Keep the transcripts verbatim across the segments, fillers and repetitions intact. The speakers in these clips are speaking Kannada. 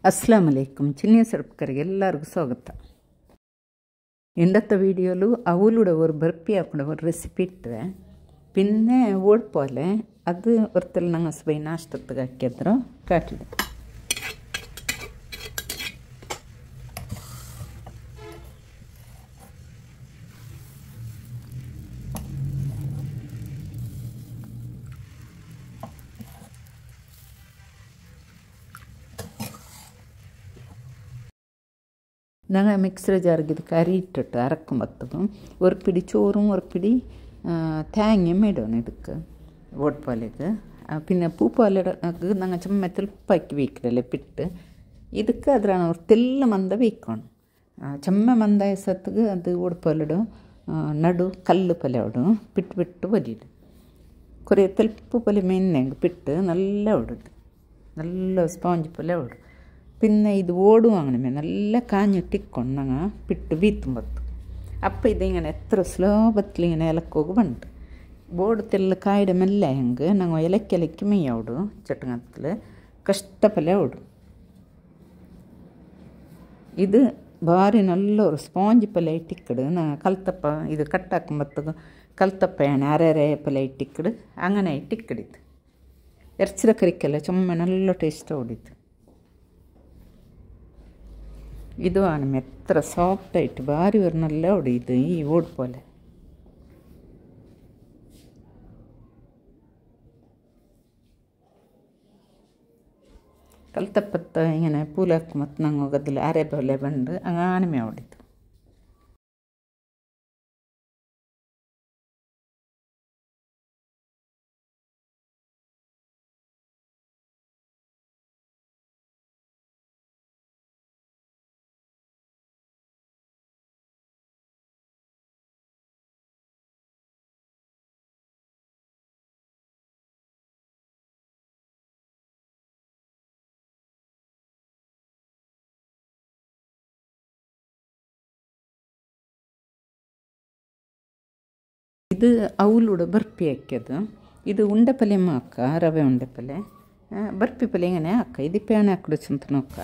ಅಸ್ಸಲಾಮ್ ಅಲೈಕುಮ್ ಚಿನ್ನಿ ಸರ್ಪ್ಕರಿಗೆ ಎಲ್ಲರಿಗೂ ಸ್ವಾಗತ. ಎಂಡತ್ತ വീഡിയോയിൽ അവളുടെ ഒരു ബർഫി ആക്കുന്ന ഒരു റെസിപ്പി ഇട്ടേ പിന്നെ ഓടിപ്പോലെ അത് ഒരിക്കൽ ഞങ്ങൾ സ്വയം നാഷ്ടത്തിൽ ಹಾಕಿದ್ರು ಕಾಟಿದೆ. ഞങ്ങൾ മിക്സർ ജാറിൽ കറി ഇട്ടിട്ട് അരക്കുമ്പോഴത്തേക്കും ഒരു പിടി ചോറും ഒരു പിടി തേങ്ങയും ഇടണം ಇದಕ್ಕೆ ಓಡ್ಪಾಲೆಗೆ പിന്നെ പൂപ്പാലക്ക് ഞങ്ങൾ ചമ്മത്തിൽ ഉപ്പാക്കി വയ്ക്കലല്ലേ പിട്ട് ಇದಕ್ಕೆ ಅದ್ರಾನ ഒരു തെല്ല് ಮಂದ ಬೇಯ್ക്കണം ಚಮ್ಮ ಮಂದಾಯ ಸತ್ತಿಗೆ ಅದು ಓಡ್ಪಾಲಿಡು ನಡು ಕಲ್ಲು ಪಲ್ಯ ಇಡು ಬಿಟ್ಟು ಬಿಟ್ಟು ಬದಿಡು ಕೊರೆ ತೆಲ್ಪು ಪಲ್ಯ ಮೆನ್ನೆಂಗೆ പിട്ട് നല്ല ഇടുದು നല്ല ಸ್ಪಾಂಜ್ ಪಲ್ಯ ಇಡು പിന്നെ ഇത് ഓടും അങ്ങനെ നല്ല കാഞ്ഞിട്ടിക്കൊണ്ട് ഞങ്ങൾ പിട്ട് വീത്തുമ്പത്ത് അപ്പം ഇതിങ്ങനെ എത്ര സ്ലോപത്തിൽ ഇങ്ങനെ ഇലക്കോക്ക് പണ്ട് ഓടത്തെല്ലാം കായുടെ മെല്ലെ ಹೆಂಗೆ ഞങ്ങൾ ഇലക്കിലക്ക് മെയ്യോടും ചട്ടങ്ങത്തിൽ കഷ്ടപ്പല ഓടും ഇത് ಭಾರಿ ನಲ್ಲೊರು ಸ್ಪಾಂಜ್ ಪಲ್ಯ ಇಟ್ಟಿಕ್ಕಡು ನಾ ಕಲ್ತಪ್ಪ ಇದು ಕಟ್ಟಾಕೊಂಬತ್ತದು ಕಲ್ತಪ್ಪ ಎಣ್ಣೆ ಅರೆ ಪಲ್ಯ ಇಟ್ಟಿಕ್ಕಡು അങ്ങനെ ಇಟ್ಟಿಕ್ಕಡಿದ್ದು ಎರ್ಚಿದ ಕರಿಕೆಲ್ಲ ಚೊಮ್ಮೆ നല്ല ಟೇಸ್ಟ್ ಓಡಿದ್ದು ಇದು ಆನಮೆ ಎತ್ರ ಸಾಫ್ಟ್ ಆಯಿತು ಭಾರಿ ಒಂದು നല്ല ಹೊಡಿದು ಈ ಓಡ್ಪೋಲೆ ಕಲ್ತಪ್ಪತ್ತ ಇങ്ങനെ ಪೂಲಕ್ಕೆ ಮತ್ತು ನಂಗೆ ಹೋಗೋದಿಲ್ಲ ಅರೆ ಬಲೆ ಬಂದು ಹಂಗಾನಮೆ ಹೊಡಿತು. ಇದು ಅವಲುಡು ಬರ್ಫಿ ಹಾಕ್ಯದು ಇದು ಉಂಡೆ ಪಲ್ಯ ಹಾಕ ರವೆ ಉಂಡೆ ಪಲ್ಯ ಬರ್ಫಿ ಪಲ್ಯ ಹೆಂಗನೆ ಹಾಕ ಇದು ಪ್ಯಾಣೆ ಹಾಕಿಡು ಚಂತ ನೋಕ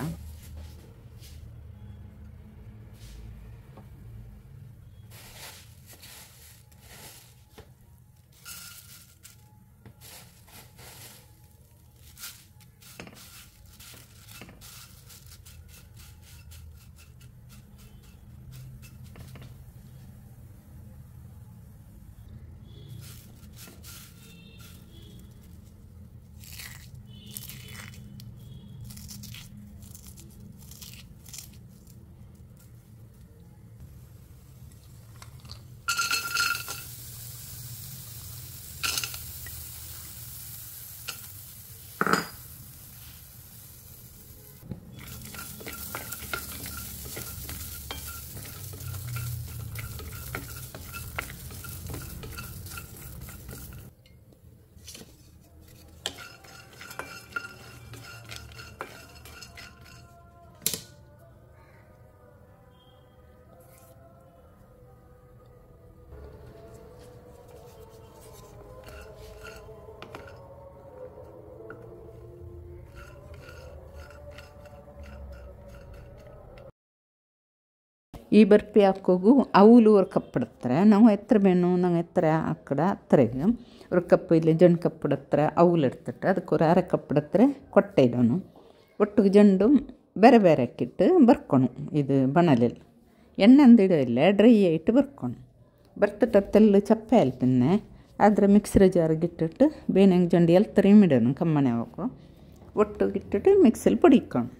ಈ ಬರ್ಫಿ ಹಾಕೋಗು ಅವಲು ஒரு ಕಪ್ ಇಡ್ತಾರೆ ನಾವು ಎತ್ತರ ಬೇನು ನಾವು ಎತ್ತರ ಹಾಕಡ ಹತ್ರೆಗೆ ഒരു ಕಪ್ ಇಲ್ಲಿ ಜಂಡು ಕಪ್ ಇಡ್ತಾರೆ ಅವಲು ಇಡ್ತಿಟ್ಟು ಅದಕ್ಕೆ ഒരു ಅರೆ ಕಪ್ ಇಡ್ತಾರೆ ಕೊಟ್ಟೆ ಇಡೋನು ಒಟ್ಟಿಗೆ ಜಂಡು ಬೇರೆ ಬೇರೆ ಹಾಕಿಟ್ಟು ಬರ್ಕೊಣು ಇದು ಬಣಲೆಲ್ಲ ಎಣ್ಣೆ ಅಂದು ಇಡೋಲ್ಲ ಡ್ರೈ ಆಯಿಟ್ಟು ಬರ್ಕೊಣು ಬರ್ತಿಟ್ಟು ತೆಲ್ಲು ಚಪ್ಪೆ ಅಲ್ಲಿ ಪಿನ್ನೆ ಆದರೆ ಮಿಕ್ಸರ್ ಜಾರಿಗೆ ಇಟ್ಟಿಟ್ಟು ಬೇನೆಂಗೆ ಜಂಡು ಎಲ್ತರೇಮ್ ಇಡೋನು ಕಮ್ಮನೆ ಹೋಗು ಒಟ್ಟಿಗೆ ಇಟ್ಟಿಟ್ಟು ಮಿಕ್ಸಲ್ಲಿ പൊടിക്കണം.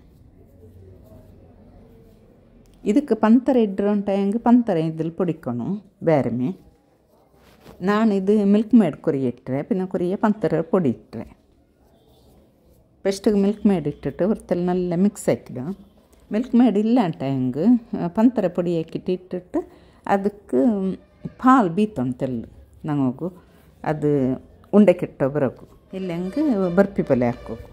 ಇದಕ್ಕೆ ಪಂತರ ಇಡ್ರೋ ಟೈಂಗೆ ಪಂತರ ಇದ್ರಲ್ಲಿ പൊടിക്കണം ಬೇರೆ ನಾನು ಇದು ಮಿಲ್ಕ್ ಮೇಡ್ ಕೊರಿ ಇಟ್ಟರೆ ಪಿನ್ನ ಕೊರಿಯ ಪಂತರ പൊടി ಇಟ್ಟರೆ ಫಸ್ಟಿಗೆ ಮಿಲ್ಕ್ ಮೇಡ್ ಇಟ್ಟಿಟ್ಟು ಹೊರತೆಲ್ಲ നല്ല ಮಿಕ್ಸ್ ಹಾಕಿಡು ಮಿಲ್ಕ್ ಮೇಡ್ ಇಲ್ಲ ಟೈಂಗೆ ಪಂತರ പൊടി ಹಾಕಿಟ್ಟು ಇಟ್ಟಿಟ್ಟು ಅದಕ್ಕೆ ಪಾಲು ಬೀತೊಂಡು ತೆಲ್ಲು ನಂಗೋಗು ಅದು ಉಂಡೆ ಕೆಟ್ಟೋ ಬರೋಕು ಇಲ್ಲ ಹಂಗೆ ಬರ್ಫಿ ಪಲ್ಯ ಹಾಕೋಕು.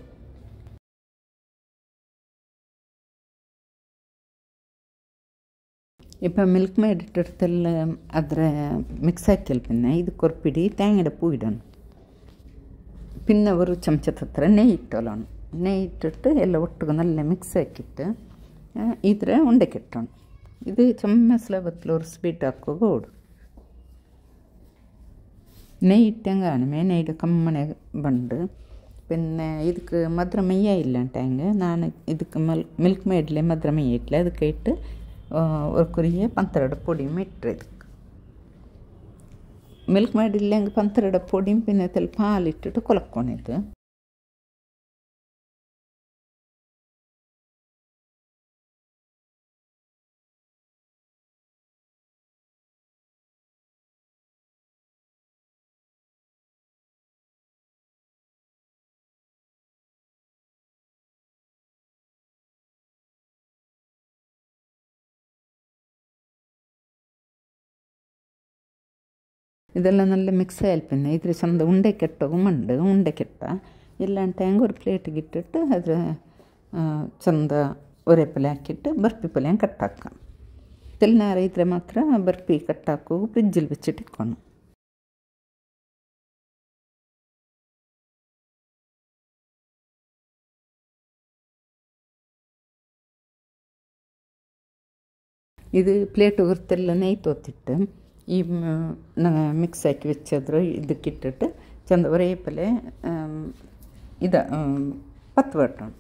ഇപ്പം മിൽക്ക് മേഡ് ഇട്ടെടുത്തെല്ലാം അത്ര മിക്സാക്കിയാൽ പിന്നെ ഇത് കുറപ്പിടി തേങ്ങയുടെ പൂ ഇടണം പിന്നെ ഒരു ചമച്ചത്ര നെയ്യ് ഇട്ടോളണം നെയ്യ് ഇട്ടിട്ട് എല്ലാം ഒട്ടുക നല്ല മിക്സ് ആക്കിയിട്ട് ഇದ್ರೆ ഉണ്ട കെട്ടണം. ഇത് ചുമ്മാ സ്ലബത്തിൽ ഒരു സ്വീറ്റ് ആക്കുക ഓടും. നെയ്യ് ഇട്ടെങ്കാണുമേ നെയ്യുടെ കമ്മനെ ബണ്ട്. പിന്നെ ಇದಕ್ಕೆ ಮದ್ರ ಮೆಯ್ಯ ಇಲ್ಲ ಅಂಟಂಗೆ ನಾನು ಇದಕ್ಕೆ ಮಲ್ ಮಿಲ್ಕ್ ಮೇಡ್ಲೆ ಮದ್ರ ಮೆಯ್ಯ ಇಟ್ಲೆ ಅದಕ್ಕೆ ಇಟ್ಟು ഒരു കുറിയെ പന്ത്രണ്ട് പൊടിയും ഇട്ട് ಇದಕ್ಕೆ ಮಿಲ್ಕ್ ಮೇಡಿല്ലെങ്കിൽ പന്ത്രണ്ട് പൊടിയും പിന്നെ ഇതിൽ പാലിട്ടിട്ട് കുലക്കണിത്. ಇದೆಲ್ಲ നല്ല മിക്സ് ആയാൽ പിന്നെ ഇത്തിരി ചന്ത ഉണ്ടക്കെട്ടവും ഉണ്ട്. ഉണ്ടക്കെട്ട ഇല്ലാണ്ടെങ്കിൽ ഒരു പ്ലേറ്റിಗೆ ഇട്ടിട്ട് അത് ಚಂದ ಒರೆ ಪಲ್ಯ ಹಾಕಿಟ್ಟು ಬರ್ಫಿ ಪಲ್ಯ ಕಟ್ಟಾക്കാം. ತೆಲ್ನಾರ ಇದ್ರೆ ಮಾತ್ರ ಬರ್ಫಿ ಕಟ್ಟಾಕು ಫ್ರಿಜ್ಜಲ್ಲಿ ಬೆಚ್ಚಿಟ್ಟು ಇಟ್ಕೊಂಡು. ഇത് ಪ್ಲೇಟ್ ಹೊರತೆಲ್ಲ ನೆಯ್ಯ್ ತೋತಿಟ್ಟು ಈ ಮಿಕ್ಸ್ ಹಾಕಿ വെച്ചದ್ರ ಇದಕ್ಕಿಟ್ಟಿಟ್ಟು ಚಂದ ಒರೆ ಪಲ್ಯ ಇದು ಪತ್ತು ಬಟ್ಟಣ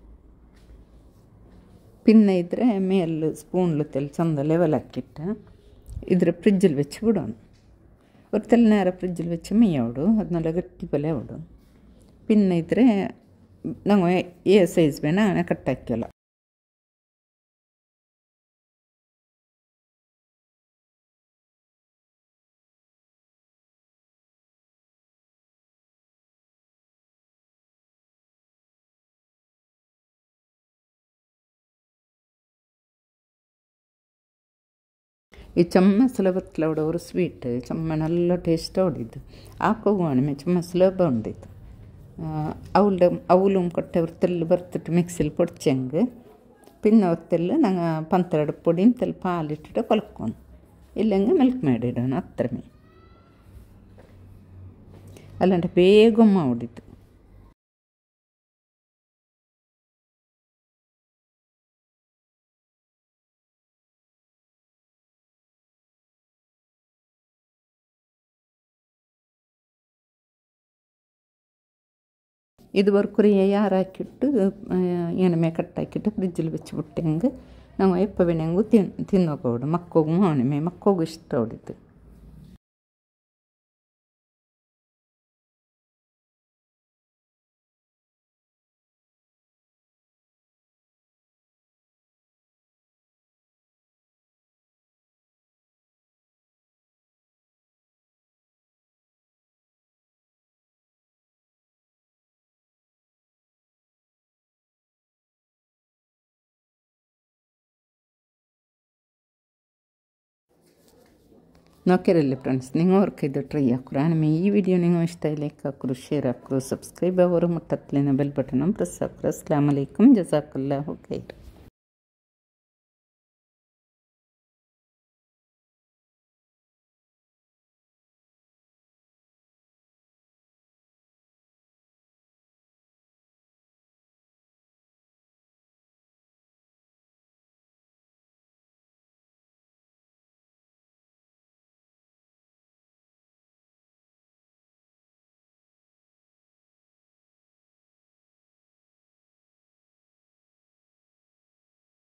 പിന്നെ ಇದ್ರೆ ಮೇಲೆ ಸ್ಪೂನ್ಲು ತೆಲ್ ಚಂದ ಲೆವೆಲ್ ಹಾಕಿಟ್ಟು ಇದ್ರೆ ಫ್ರಿಜ್ಜಲ್ಲಿ വെച്ച് ಬಿಡೋಣ. ഒരു തെല്ല നേരം ഫ്രിಜ್ജിൽ വെച്ച് മെയ്യോಡು ಅದು നല്ല ಗಟ್ಟಿ ಪಲ್ಯ ಓಡು. പിന്നെ ಇದ್ರೆ ನಾವು ಏ ಸೈಜ್ ಬೇಡ ನಾನು ಕಟ್ಟಾಕಿಲ್ಲ. ಈ ಚಮ್ಮ ಸುಲಭത്തിൽ അവിടെ ഒരു ಸ್ವೀಟ್ ಚಮ್ಮ നല്ല ടേസ്റ്റ് ഓടിയത് ആക്കുകയാണെങ്കിൽ ചുമ്മാ സുലഭ ഉണ്ടിത്. അവളുടെ അവലും കൊട്ട വൃത്തിൽ വറുത്തിട്ട് മിക്സിയിൽ പൊടിച്ചെങ്കിൽ പിന്നെ ഒത്തിൽ ഞങ്ങൾ പന്ത്രണ്ട് പൊടിയും തെൽ പാലിട്ടിട്ട് കൊലക്കണം. ഇല്ലെങ്കിൽ മിൽക്ക് മേഡ് ഇടണം. അത്രമേ അല്ലാണ്ട് വേഗം ഓടിത്. ಇದು ಬರ್ಕುರಿಯ ಯಾರಾಕಿಟ್ಟು ಎಣ್ಣೆ ಕಟ್ಟಾಕಿಟ್ಟು ಫ್ರಿಜ್ಜಲ್ಲಿ വെച്ച് ಬಿಟ್ಟೆಂಗೆ ನಾವು ಎಪ್ಪ ಬೇನೆಂಗು ತಿನ್ ತಿನ್ನೋಕೋಡು ಮಕ್ಕೋಗು ಮಾವಣಮೆ ಮಕ್ಕೋಗು ಇಷ್ಟ ಹೊಡಿತು. നോക്കിയതല്ലേ ഫ്രണ്ട്സ്, നിങ്ങൾക്ക് ഇത് ട്രൈ ആക്കുക. ആണെങ്കിൽ ഈ വീഡിയോ നിങ്ങൾ ഇഷ്ടമായി ലൈക്ക് ആക്കുക, ഷെയർ ആക്കുക, സബ്സ്ക്രൈബ് ആവുക, മുട്ടത്തിലിನ ಬೆಲ್ ಬಟನ್ ಪ್ರೆಸ್ ಆಕ್ರ. ಅಸ್ಸಲಾಮು ಅಲೈಕುಂ, ಜಜಾಕಲ್ಲಾಹು ಖೈರ್.